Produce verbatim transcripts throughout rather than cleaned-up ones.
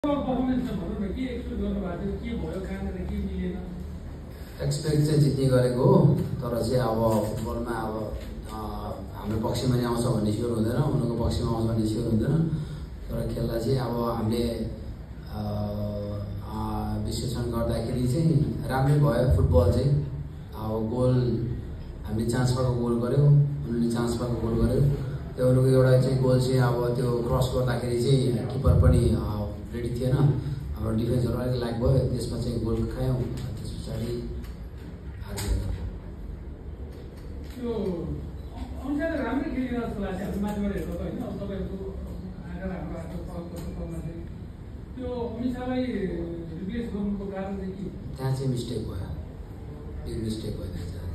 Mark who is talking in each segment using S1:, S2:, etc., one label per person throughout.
S1: Expect चाहिँ जित्ने गरेको हो, तर चाहिँ अब फुटबलमा अब हाम्रो पक्षमा नै आउँछ भन्ने स्योर हुँदैन, उनीहरूको पक्षमा आउँछ भन्ने स्योर हुँदैन। तर खेल्दा चाहिँ अब हामीले विश्लेषण गर्दाखेरि चाहिँ राम्रै भयो फुटबल चाहिँ। अब गोल हामीले चान्स पाएको गोल गऱ्यो, उनीहरूले चान्स पाएको गोल गऱ्यो। त्यो उनीहरूको एउटा चाहिँ गोल चाहिँ अब त्यो क्रस गर्दाखेरि चाहिँ किपर पनि रेडी थिएन, हाम्रो डिफेन्सहरू अलिक ल्याक भयो, त्यसमा चाहिँ गोल खायौँ। त्यस पछाडि
S2: त्यो अनुसार राम्रै खेलिरहेको जस्तो लाग्छ हाम्रो माथिबाट हेर्दा त होइन। अब तपाईँहरूको आएर हाम्रो आफ्नो फरकमा चाहिँ त्यो अमिषालाई रिप्लेस गर्नुको कारण चाहिँ के?
S1: त्यहाँ चाहिँ मिस्टेक भयो, बिग मिस्टेक भयो त्यहाँ चाहिँ।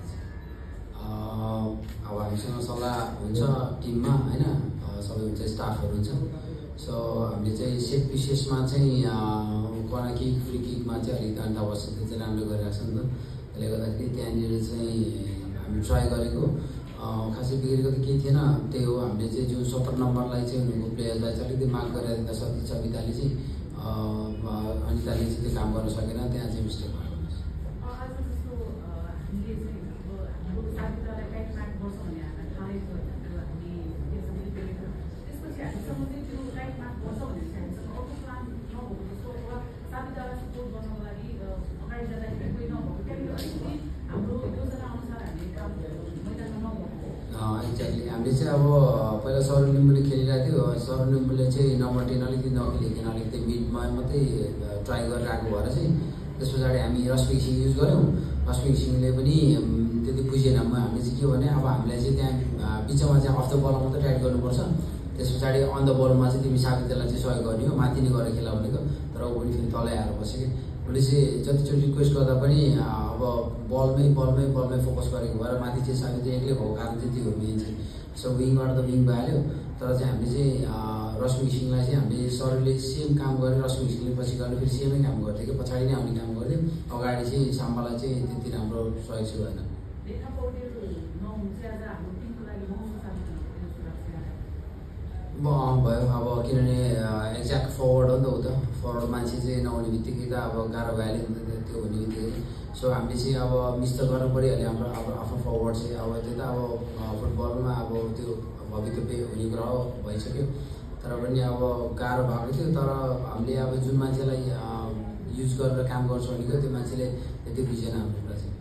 S1: अब हामीसँग सल्लाह हुन्छ टिममा होइन, सबै हुन्छ, स्टाफहरू हुन्छ। सो हामीले चाहिँ सेट पिसेसमा चाहिँ कर्नर किक, फ्री किकमा चाहिँ अलिक अन्त अवस्था चाहिँ राम्रो गरिरहेको छ नि त। त्यसले गर्दाखेरि त्यहाँनिर चाहिँ हामी ट्राई गरेको, खासै बिग्रेको त केही थिएन। त्यही हो, हामीले चाहिँ जुन सत्तर नम्बरलाई चाहिँ उनीहरूको प्लेयरलाई चाहिँ अलिकति मार्क गरेर सती सविताले चाहिँ अनिताले चाहिँ त्यो काम गर्न सकेन, त्यहाँ चाहिँ मिस्टेक भएको। एक्ज्याक्टली हामीले चाहिँ अब पहिला सौरभ लिम्बूले खेलिरहेको थियो, सौरभ लिम्बूले चाहिँ नम्बर टेन अलिकति नखेलिकन अलिकति मिडमा मात्रै ट्राई गरेर आएको भएर चाहिँ त्यस पछाडि हामी रश्मि सिंह युज गऱ्यौँ। रश्मि सिंहले पनि त्यति बुझेन। हामीले चाहिँ के भने अब हामीलाई चाहिँ त्यहाँ बिचमा चाहिँ अफ द बल मात्रै टाइट गर्नुपर्छ, त्यस पछाडि अन द बलमा चाहिँ तिमी साबितालाई चाहिँ सहयोग गर्ने हो, माथि नै गएर खेला भनेको। तर ऊ पनि फेरि तलै आएर बस्यो कि उसले चाहिँ जतिचोटि रिक्वेस्ट गर्दा पनि अब बलमै बलमै बलमै फोकस गरेको भएर माथि चाहिँ साबित एक्लै भएको कारण चाहिँ त्यो मेन चाहिँ। सो विङबाट त विङ भइहाल्यो, तर चाहिँ हामीले चाहिँ रश्मि सिंहलाई चाहिँ हामीले सरले सेम काम गरेर रश्मि सिंहले पछि गएर फेरि सेमै काम गर्थ्यो कि पछाडि नै आउने काम गर्थ्यो। अगाडि चाहिँ साम्बालाई चाहिँ त्यति राम्रो सहयोग चाहिँ भएन। भयो अब किनभने एक्ज्याक्ट फरवर्ड हो नि त, ऊ त फरवर्ड मान्छे चाहिँ नहुने बित्तिकै त अब गाह्रो भइहाल्यो नि त त्यो हुने बित्तिकै। सो हामीले चाहिँ अब मिस त गर्नु परिहाल्यो हाम्रो अब आफ्नो फरवर्ड चाहिँ। अब त्यो त अब फुटबलमा अब त्यो भवितव्य हुने कुरा हो, भइसक्यो। तर पनि अब गाह्रो भएको थियो। तर हामीले अब जुन मान्छेलाई युज गरेर काम गर्छ भनेको त्यो मान्छेले त्यति बुझेन हाम्रो कुरा चाहिँ।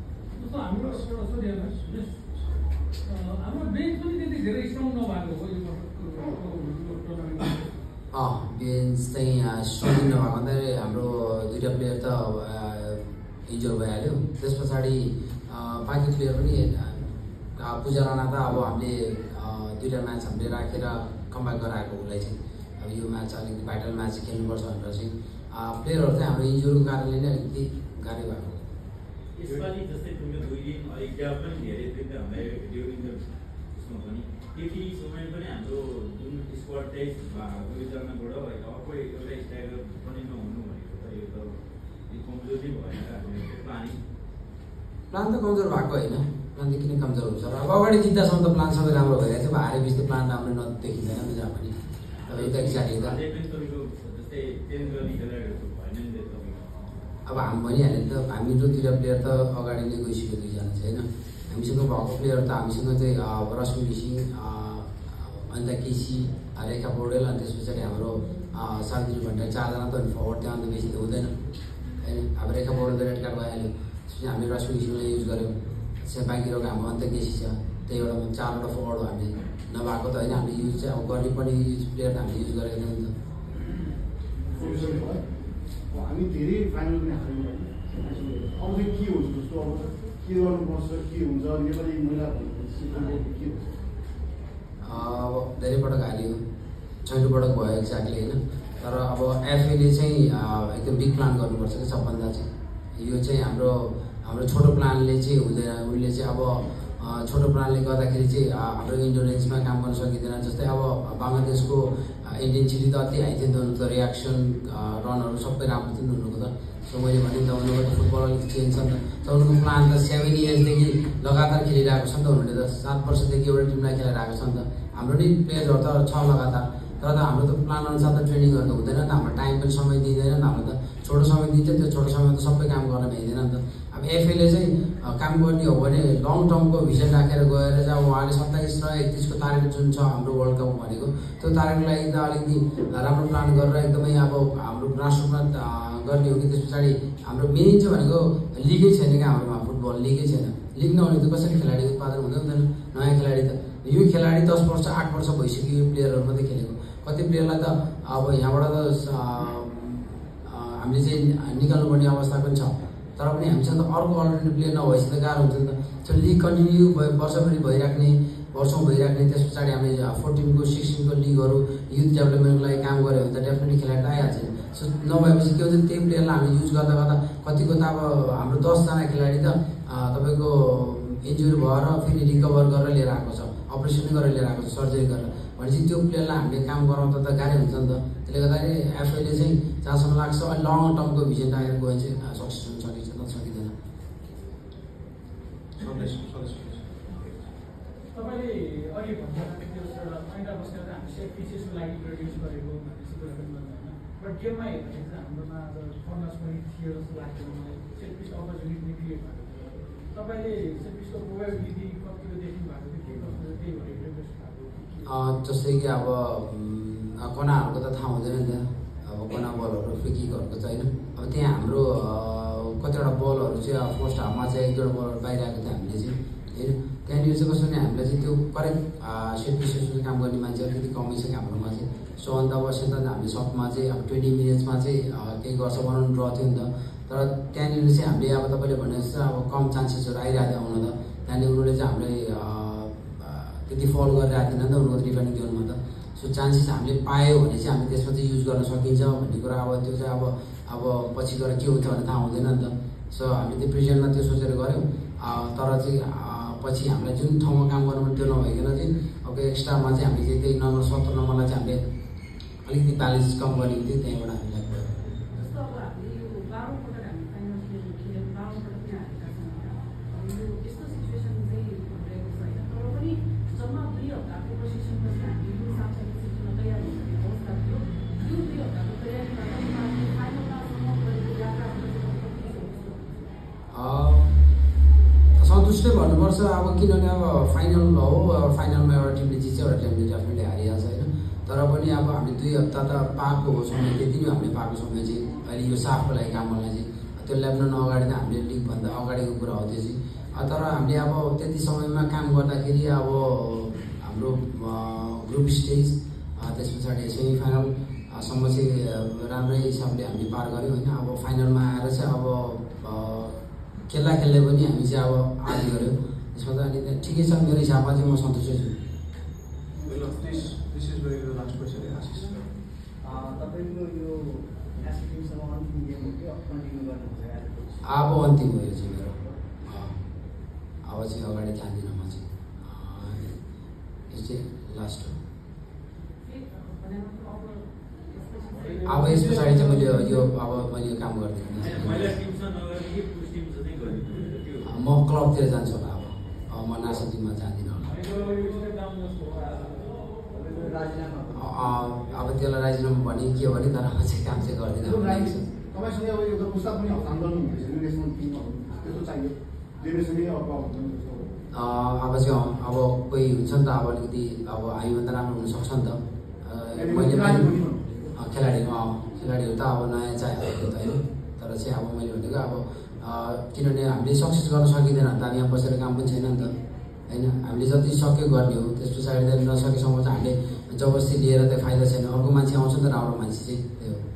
S1: अँ बेन्च चाहिँ स्ट्रङ नभएको भन्दाखेरि हाम्रो दुईवटा प्लेयर त इन्जोर भइहाल्यो। त्यस पछाडि बाँकी प्लेयर पनि पूजा राणा त अब हामीले दुईवटा म्याच हामीले राखेर कमब्याक गराएको उसलाई चाहिँ अब यो म्याच अलिकति भाइटल म्याच खेल्नुपर्छ भनेर चाहिँ प्लेयरहरू चाहिँ हाम्रो इन्जुरीको कारणले नै अलिकति गाह्रै भएको।
S3: यसपालि जस्तै तिम्रो दुई दिन अलिक ग्याप पनि धेरै थियो नि त हामीलाई ड्युरिङ द उसमा पनि, त्यति समय पनि हाम्रो जुन स्क्वाड चाहिँ दुईजनाबाट अर्को एउटा स्ट्राइकर पनि नहुनु भनेको त यो त कमजोरी भएन हाम्रो प्लानिङ।
S1: प्लान त कमजोर भएको होइन, प्लान त किन कमजोर हुन्छ र अब अगाडि जित्दासम्म त प्लान सबै राम्रो भइरहेको थियो। अब हारेपछि त प्लान राम्रो नदेखिँदैन नि जहाँ पनि। अब यो त एक्ज्याक्टली त अब हामी भनिहाल्यो नि त, हाम्रो दुईवटा प्लेयर त अगाडि नै गइसक्यो दुईजना चाहिँ होइन। हामीसँग भएको प्लेयर त हामीसँग चाहिँ रश्मि सिंह, अन्त केसी, रेखा पौडेल, अनि त्यस पछाडि हाम्रो सावित्री भण्डारी, चारजना त फरवर्ड त्यहाँ अन्त बेसी त हुँदैन होइन। अब रेखा पौडेल त रेड कार्ड भइहाल्यो, त्यसपछि हामीले रश्मि सिंहलाई युज गऱ्यौँ। त्यसमा बाँकी रहेको हाम्रो अन्त केसी छ, त्यही एउटा चारवटा फरवर्ड हो हामीले नभएको त होइन। हामीले युज चाहिँ अब गर्ने पनि युज प्लेयर त हामीले युज गरेको थियौँ नि त।
S4: हामी धेरै फाइनल पनि हाल्यौँ होइन, अब चाहिँ के हुन्छ जस्तो अब के गर्नुपर्छ के हुन्छ नेपाली महिला के हुन्छ?
S1: अब धेरै पटक हाल्यो, छैटौँ पटक भयो एक्ज्याक्टली होइन। तर अब एफएले चाहिँ एकदम बिग प्लान गर्नुपर्छ कि सबभन्दा चाहिँ। यो चाहिँ हाम्रो हाम्रो छोटो प्लानले चाहिँ हुँदैन। उनले चाहिँ अब छोटो प्लानले गर्दाखेरि चाहिँ हाम्रो इन्डोरेन्समा काम गर्न सकिँदैन। जस्तै अब बङ्गलादेशको इन्टेन्सिटी त अति हाई थियो नि त, उनीहरूको रियाक्सन रनहरू सबै राम्रो थियो नि उनीहरूको त। सो मैले भने नि त उनीहरूको फुटबल अलिक चेन्ज छ नि त। तर उनीहरूको प्लान त सेभेन इयर्सदेखि लगातार खेलिरहेको छ नि त, उनीहरूले त सात वर्षदेखि एउटा टिमलाई खेलाइरहेको छ नि त। हाम्रो नि प्लेयर्सहरू त छ लगातार, तर तर त हाम्रो त प्लान अनुसार त ट्रेनिङ गर्नु हुँदैन नि त, हाम्रो टाइम पनि समय दिँदैन नि त, हाम्रो त छोटो समय दिन्छ, त्यो छोटो समयमा त सबै काम गर्न भ्याइँदैन नि त। अब एफएले चाहिँ काम गर्ने हो भने लङ टर्मको भिजन राखेर गएर चाहिँ अब उहाँले सत्ताइस र एकतिसको तारिक जुन छ हाम्रो वर्ल्ड कप भनेको त्यो तारिकको लागि त अलिकति राम्रो प्लान गरेर एकदमै अब हाम्रो राष्ट्रमा गर्ने हो कि त्यस पछाडि हाम्रो मेन चाहिँ भनेको लिगै छैन क्या हाम्रोमा, फुटबल लिगै छैन। लिग नहुने त कसरी खेलाडी उत्पादन हुँदै हुँदैन, नयाँ खेलाडी त यो खेलाडी दस वर्ष आठ वर्ष भइसक्यो यो प्लेयरहरू मात्रै खेलेको, कति प्लेयरलाई त अब यहाँबाट त हामीले चाहिँ निकाल्नुपर्ने अवस्था पनि छ, तर पनि हामीसँग त अर्को अल्टरनेटिभ प्लेयर नभएपछि त गाह्रो हुन्छ नि त। सो लिग कन्टिन्यू वर्षभरि भइराख्ने वर्षौँ भइराख्ने, त्यस पछाडि हामीले फोर्टिनको सिक्सटिनको लिगहरू युथ डेभलपमेन्टको लागि काम गऱ्यो भने त डेफिनेटली खेलाडी त आइहाल्छ। सो नभएपछि के हुन्छ त्यही प्लेयरलाई हामीले युज गर्दा गर्दा कतिको त अब हाम्रो दसजना खेलाडी त तपाईँको इन्जुरी भएर फेरि रिकभर गरेर लिएर आएको छ, अपरेसन गरेर लिएर आएको छ, सर्जरी गरेर, भनेपछि त्यो प्लेयरलाई हामीले काम गराउँदा त गाह्रै हुन्छ नि त। त्यसले गर्दाखेरि एफआईले चाहिँ जहाँसम्म लाग्छ लङ टर्मको भिजन राखेर गयो भने चाहिँ सक्सेस हुन सकिन्छ, न सकिँदैन।
S2: तपाईँले अघि भन्नुभएको त्यो एउटा फाइदा बसेर हामी सेफ पिचेसको लागि प्रड्युस गरेको भन्ने कुरा पनि गर्नु होइन, बट गेममा हेर्दाखेरि चाहिँ हाम्रोमा आज फर्नस पनि थियो जस्तो लाग्यो मलाई, सेफ पिच अपर्च्युनिटी पनि क्रिएट भएको थियो। तपाईँले सेफ पिचको प्रोबेबिलिटी कतिको देख्नु भएको थियो, के कस्तो त्यही भएर रिक्वेस्ट भएको?
S1: जस्तै कि अब कोनाहरूको त थाहा हुँदैन नि त, अब कोना बलहरू फ्री किकहरूको चाहिँ होइन, अब त्यहाँ हाम्रो कतिवटा बलहरू चाहिँ अब फर्स्ट हाफमा चाहिँ एक दुईवटा बलहरू पाइरहेको थियो हामीले चाहिँ होइन। त्यहाँनिर चाहिँ कस्तो भने हामीलाई चाहिँ त्यो करेक्ट सेट पिसेसमा काम गर्ने मान्छे अलिकति कमै छ कि हाम्रोमा चाहिँ। सो अन्त बसेर त हामीले सपमा चाहिँ अब ट्वेन्टी मिनट्समा चाहिँ केही गर्छ बनाउनु ड्र थियो नि त, तर त्यहाँनिर चाहिँ हामीले अब तपाईँले भने जस्तो अब कम चान्सेसहरू आइरहेको थियो आउन त, त्यहाँनिर उनीहरूले चाहिँ हामीलाई त्यति फलो गरिरहेको थिएन नि त उनीहरूको डिफेन्डिङ जोनमा त। सो चान्सेस हामीले पायो भने चाहिँ हामी त्यसमा चाहिँ युज गर्न सकिन्छ भन्ने कुरा अब त्यो चाहिँ अब अब पछि गएर के हुन्छ भने थाहा हुँदैन नि त। सो हामीले त्यो प्रेजेन्टमा त्यो सोचेर गऱ्यौँ, तर चाहिँ पछि हामीलाई जुन ठाउँमा काम गर्नु त्यो नभइकन चाहिँ अब एक्स्ट्रामा चाहिँ हामीले चाहिँ त्यही नम्बर सत्र नम्बरलाई चाहिँ हामीले अलिकति ब्यालेन्स कम गर्ने थियो, त्यहीँबाट हामीलाई सन्तुष्टै भन्नुपर्छ अब, किनभने अब फाइनल हो, फाइनलमा एउटा टिमले जित्छ एउटा टिमले डेफिनेटली हारिहाल्छ होइन। तर पनि अब हामीले दुई हप्ता त पाएको हो समय, त्यति नै हामीले पाएको समय चाहिँ अहिले यो साफको लागि काम गर्नलाई चाहिँ त्यो ल्याब्न अगाडि त हामीले लिगभन्दा अगाडिको कुरा हो त्यो चाहिँ। तर हामीले अब त्यति समयमा काम गर्दाखेरि अब हाम्रो ग्रुप स्टेज त्यस पछाडि सेमी फाइनलसम्म चाहिँ राम्रै हिसाबले हामीले पार गऱ्यौँ होइन। अब फाइनलमा आएर चाहिँ अब खेल्दा खेल्दै पनि हामी चाहिँ अब आदि गऱ्यौँ, त्यसमा त अनि ठिकै छ मेरो हिसाबमा चाहिँ म सन्तुष्ट छु।
S4: तपाईँको यो अन्तिम गेम हो कि कन्टिन्यू गर्नुहुन्छ?
S1: अब अन्तिम हो यो चाहिँ मेरो, अब चाहिँ अगाडि जान्दिनँ म चाहिँ, यो चाहिँ लास्ट हो। अब यस पछाडि चाहिँ मैले यो अब मैले काम गर्दिनँ, म क्लबतिर जान्छु होला। अब अब म नेसनल टिममा जाँदिनँ होला। अब त्यसलाई राजीनामा भने के हो भने, तर म चाहिँ काम चाहिँ गर्दिनँ।
S4: तपाईँसँग अब एउटा पुस्ताक पनि हस्तान्तरण हुँदैछ नेसनल टिममा, त्यस्तो चाहियो जेनेरेसनै अब
S1: अब चाहिँ अब कोही हुन्छ नि त अब अलिकति अब हामीभन्दा राम्रो हुनसक्छ नि त, मैले खेलाडी खेलाडीहरू त अब नयाँ चाहियो त्यो त होइन। तर चाहिँ अब मैले भनेको अब किनभने हामीले सक्सेस गर्न सकिँदैन त, हामी यहाँ बसेर काम पनि छैन नि त होइन। हामीले जति सक्यो गर्ने हो, त्यस पछाडि त नसकेसम्म चाहिँ हामीले जबरजस्ती लिएर त फाइदा छैन, अर्को मान्छे आउँछ नि त राम्रो मान्छे चाहिँ, त्यही हो।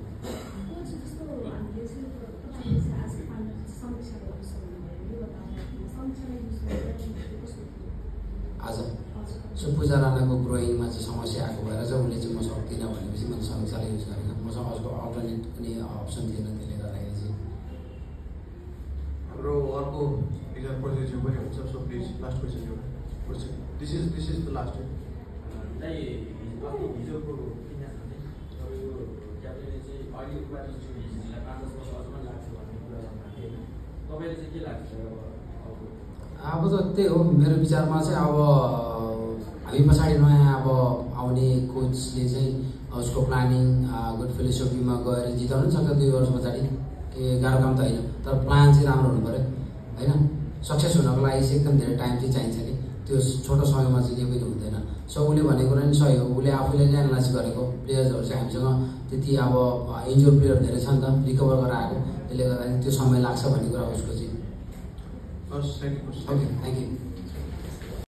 S1: आज सो पूजा राणाको ग्रोइङमा चाहिँ समस्या आएको भएर चाहिँ उसले चाहिँ म सक्दिनँ भनेपछि मैले समीक्षालाई युज गरेको, मसँग अर्को अल्टरनेट कुनै अप्सन थिएन, त्यसले गर्दाखेरि चाहिँ।
S5: हाम्रो अर्को एकजना प्रोजेक्ट पनि हुन्छ, सो प्लिज लास्ट क्वेसन यो question this is this is the last
S3: चाहिँ हिजोको तपाईँको क्याप्टेनले चाहिँ अहिलेको बाटो चाहिँ पाँच दस वर्ष अझ लाग्छ भन्ने कुरा होइन, तपाईँले चाहिँ के लाग्छ?
S1: अब त त्यही हो मेरो विचारमा चाहिँ अब हामी पछाडि नयाँ अब आउने कोचले चाहिँ उसको प्लानिङ गुड फिलोसफीमा गएर जिताउनु सक्छ दुई वर्ष पछाडि के गाह्रो काम त होइन तर प्लान चाहिँ राम्रो हुनु पऱ्यो होइन सक्सेस हुनको लागि चाहिँ एकदम धेरै टाइम चाहिँ चाहिन्छ कि त्यो छोटो समयमा चाहिँ केही पनि हुँदैन सो उसले भनेको कुरा नि सही हो उसले आफूले नै एनालाइज गरेको प्लेयर्सहरू चाहिँ हामीसँग त्यति अब इन्जोर प्लेयर धेरै छ नि त रिकभर गरेर आएको त्यसले गर्दा त्यो समय लाग्छ भन्ने कुरा उसको चाहिँ
S5: हस् thank you
S1: okay thank you